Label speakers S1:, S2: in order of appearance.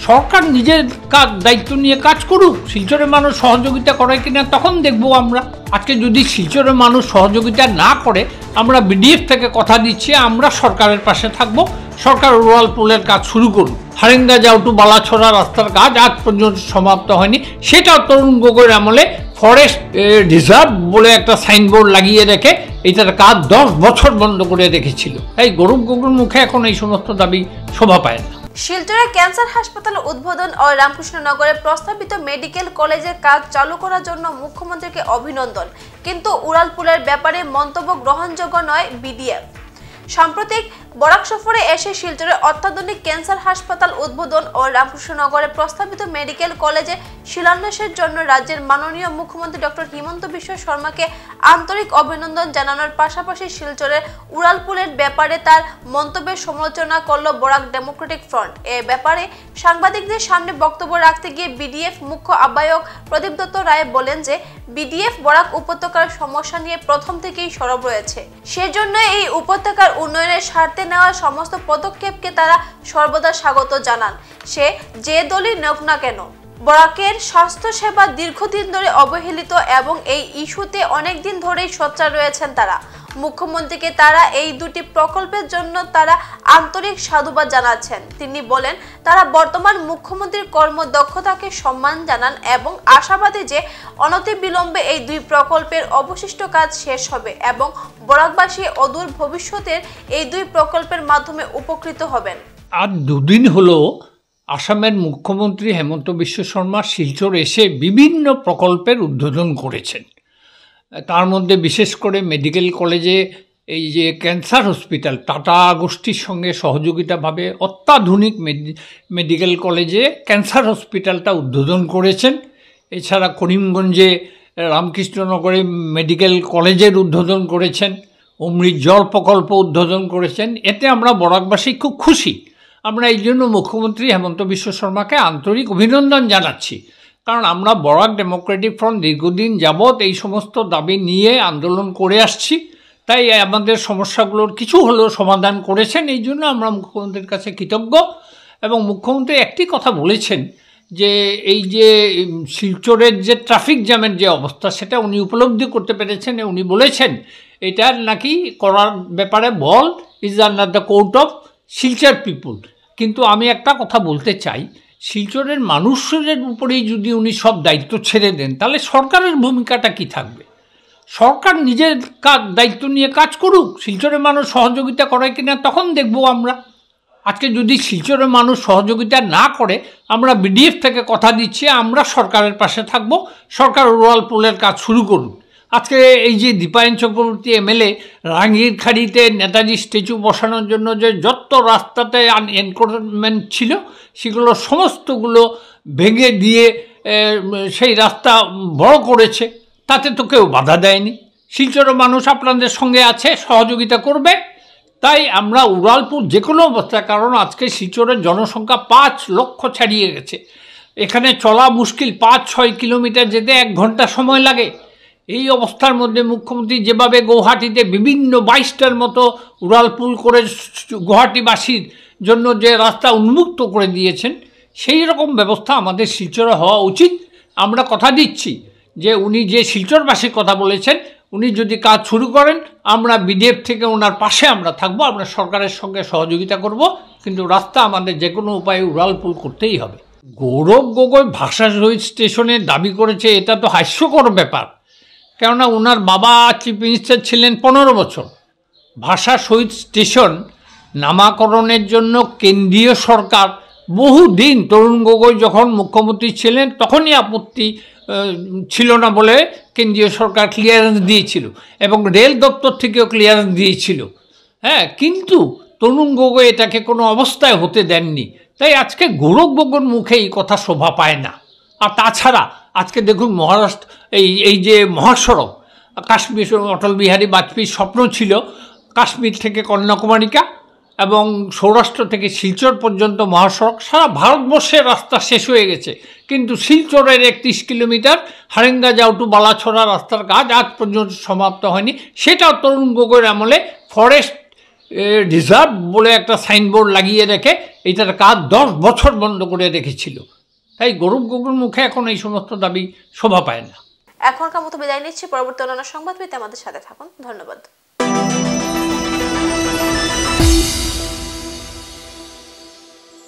S1: সরকার নিজের দায়িত্ব নিয়ে কাজ করুক, শিলচরের মানুষ সহযোগিতা করে কিনা তখন দেখবো আমরা। আজকে যদি শিলচরের মানুষ সহযোগিতা না করে, আমরা বিডিএফ থেকে কথা দিচ্ছি আমরা সরকারের পাশে থাকবো। সরকার রুরাল পুলের কাজ শুরু করুন। হারেঙ্গা যাওটু বালাছড়া রাস্তার কাজ আজ পর্যন্ত সমাপ্ত হয়নি, সেটাও তরুণ গগৈর আমলে ফরেস্ট রিজার্ভ বলে একটা সাইনবোর্ড লাগিয়ে রেখে এটার কাজ 10 বছর বন্ধ করে রেখেছিল। তাই গৌরব গগৈর মুখে এখন এই সমস্ত দাবি শোভা পায় না।
S2: শিলচরে ক্যান্সার হাসপাতাল উদ্বোধন ও রামকৃষ্ণনগরে প্রস্তাবিত মেডিকেল কলেজের কাজ চালু করার জন্য মুখ্যমন্ত্রীকে অভিনন্দন, কিন্তু উড়ালপুলের ব্যাপারে মন্তব্য গ্রহণযোগ্য নয় বিডিএফ। সাম্প্রতিক বরাক সফরে এসে শিলচরে অত্যাধুনিক ক্যান্সার হাসপাতাল উদ্বোধন ও রামকৃষ্ণনগরে প্রস্তাবিত মেডিকেল কলেজে শিলান্যাসের জন্য রাজ্যের মাননীয় মুখ্যমন্ত্রী ডক্টর হিমন্ত বিশ্ব শর্মাকে আন্তরিক অভিনন্দন জানানোর পাশাপাশি শিলচরের উড়ালপুলের ব্যাপারে তার মন্তব্যের সমালোচনা করল বরাক ডেমোক্রেটিক ফ্রন্ট। এ ব্যাপারে সাংবাদিকদের সামনে বক্তব্য রাখতে গিয়ে বিডিএফ মুখ্য আহ্বায়ক প্রদীপ দত্ত রায় বলেন যে বিডিএফ বরাক উপত্যকার সমস্যা নিয়ে প্রথম থেকেই সরব রয়েছে, সেজন্য এই উপত্যকার উন্নয়নের স্বার্থে নেওয়া সমস্ত পদক্ষেপকে তারা সর্বদা স্বাগত জানান, সে যে দলই হোক না কেন। বরাকের স্বাস্থ্য সেবা দীর্ঘদিন ধরে অবহেলিত এবং এই ইস্যুতে অনেকদিন ধরেই সোচ্চার রয়েছেন তারা। মুখ্যমন্ত্রীকে তারা এই দুটি প্রকল্পের জন্য তারা আন্তরিক সাধুবাদ জানাচ্ছেন। তিনি বলেন তারা বর্তমান মুখ্যমন্ত্রীর কর্মদক্ষতাকে সম্মান জানান এবং আশাবাদী যে অনতিবিলম্বে এই দুই প্রকল্পের অবশিষ্ট কাজ শেষ হবে এবং বরাকবাসী অদূর ভবিষ্যতের এই দুই প্রকল্পের মাধ্যমে উপকৃত হবেন।
S1: আজ দুদিন হলো আসামের মুখ্যমন্ত্রী হেমন্ত বিশ্ব শর্মা শিলচর এসে বিভিন্ন প্রকল্পের উদ্বোধন করেছেন। তার মধ্যে বিশেষ করে মেডিকেল কলেজে এই যে ক্যান্সার হসপিটাল টাটা গোষ্ঠীর সঙ্গে সহযোগিতাভাবে অত্যাধুনিক মেডিকেল কলেজে ক্যান্সার হসপিটালটা উদ্বোধন করেছেন। এছাড়া করিমগঞ্জে রামকৃষ্ণনগরে মেডিকেল কলেজের উদ্বোধন করেছেন, অমৃত জল প্রকল্প উদ্বোধন করেছেন। এতে আমরা বরাকবাসী খুব খুশি। আমরা এই জন্য মুখ্যমন্ত্রী হেমন্ত বিশ্ব শর্মাকে আন্তরিক অভিনন্দন জানাচ্ছি, কারণ আমরা বরাক ডেমোক্রেটিক ফ্রন্ট দীর্ঘদিন যাবৎ এই সমস্ত দাবি নিয়ে আন্দোলন করে আসছি। তাই আমাদের সমস্যাগুলোর কিছু হলেও সমাধান করেছেন, এই জন্য আমরা মুখ্যমন্ত্রীর কাছে কৃতজ্ঞ। এবং মুখ্যমন্ত্রী একটি কথা বলেছেন যে এই যে শিলচরের যে ট্রাফিক জ্যামের যে অবস্থা সেটা উনি উপলব্ধি করতে পেরেছেন। উনি বলেছেন এটার নাকি করার ব্যাপারে ball is under the court of Silchar people. কিন্তু আমি একটা কথা বলতে চাই, শিলচরের মানুষের উপরেই যদি উনি সব দায়িত্ব ছেড়ে দেন তাহলে সরকারের ভূমিকাটা কি থাকবে? সরকার নিজের দায়িত্ব নিয়ে কাজ করুক, শিলচরের মানুষ সহযোগিতা করে কিনা তখন দেখবো আমরা। আজকে যদি শিলচরের মানুষ সহযোগিতা না করে, আমরা বিডিএফ থেকে কথা দিচ্ছি আমরা সরকারের পাশে থাকবো। সরকার রুরাল পুলের কাজ শুরু করুন। আজকে এই যে দীপায়ন চক্রবর্তী এমএলএ রাঙ্গিরখাড়িতে নেতাজি স্ট্যাচু বসানোর জন্য যে যত রাস্তাতে এনক্রোচমেন্ট ছিল সেগুলো সমস্তগুলো ভেঙে দিয়ে সেই রাস্তা বড় করেছে, তাতে তো কেউ বাধা দেয়নি। শিলচরের মানুষ আপনাদের সঙ্গে আছে, সহযোগিতা করবে। তাই আমরা উড়ালপুর যে কোনো অবস্থায়, কারণ আজকে শিলচরের জনসংখ্যা 5 লক্ষ ছাড়িয়ে গেছে, এখানে চলা মুশকিল। 5-6 কিলোমিটার যেতে 1 ঘন্টা সময় লাগে। এই অবস্থার মধ্যে মুখ্যমন্ত্রী যেভাবে গৌহাটিতে বিভিন্ন 22টার মতো উড়ালপুল করে গুয়াহাটিবাসীর জন্য যে রাস্তা উন্মুক্ত করে দিয়েছেন, সেই রকম ব্যবস্থা আমাদের শিলচরে হওয়া উচিত। আমরা কথা দিচ্ছি যে উনি যে শিলচরবাসীর কথা বলেছেন, উনি যদি কাজ শুরু করেন আমরা বিডিএফ থেকে ওনার পাশে আমরা থাকবো, আমরা সরকারের সঙ্গে সহযোগিতা করব, কিন্তু রাস্তা আমাদের যে কোনো উপায়ে উড়ালপুল করতেই হবে। গৌরব গগৈ ভাষা শহীদ স্টেশনের দাবি করেছে, এটা তো হাস্যকর ব্যাপার। কেননা ওনার বাবা চিফ মিনিস্টার ছিলেন 15 বছর। ভাষা শহীদ স্টেশন নামাকরণের জন্য কেন্দ্রীয় সরকার বহুদিন, তরুণ গগৈ যখন মুখ্যমন্ত্রী ছিলেন তখনই আপত্তি ছিল না বলে কেন্দ্রীয় সরকার ক্লিয়ারেন্স দিয়েছিল এবং রেল দপ্তর থেকেও ক্লিয়ারেন্স দিয়েছিল। হ্যাঁ, কিন্তু তরুণ গগৈ এটাকে কোনো অবস্থায় হতে দেননি। তাই আজকে গৌরব গগৈর মুখে এই কথা শোভা পায় না। আর তাছাড়া আজকে দেখুন মহারাষ্ট্র এই যে মহাসড়ক, কাশ্মীর অটল বিহারী বাজপেয়ীর স্বপ্ন ছিল কাশ্মীর থেকে কন্যাকুমারিকা এবং সৌরাষ্ট্র থেকে শিলচর পর্যন্ত মহাসড়ক। সারা ভারতবর্ষের রাস্তা শেষ হয়ে গেছে, কিন্তু শিলচরের 31 কিলোমিটার হারেঙ্গা যাওটু বালাছড়া রাস্তার কাজ আজ পর্যন্ত সমাপ্ত হয়নি। সেটাও তরুণ গগৈর আমলে ফরেস্ট রিজার্ভ বলে একটা সাইনবোর্ড লাগিয়ে রেখে এইটার কাজ 10 বছর বন্ধ করে রেখেছিল। তাই গৌরব গগৈর মুখে এখন এই সমস্ত দাবি শোভা পায় না।
S2: এখনকার মতো বিদায় নিচ্ছি। পরবর্তী অন্যান্য সংবাদ পেতে আমাদের সাথে থাকুন। ধন্যবাদ।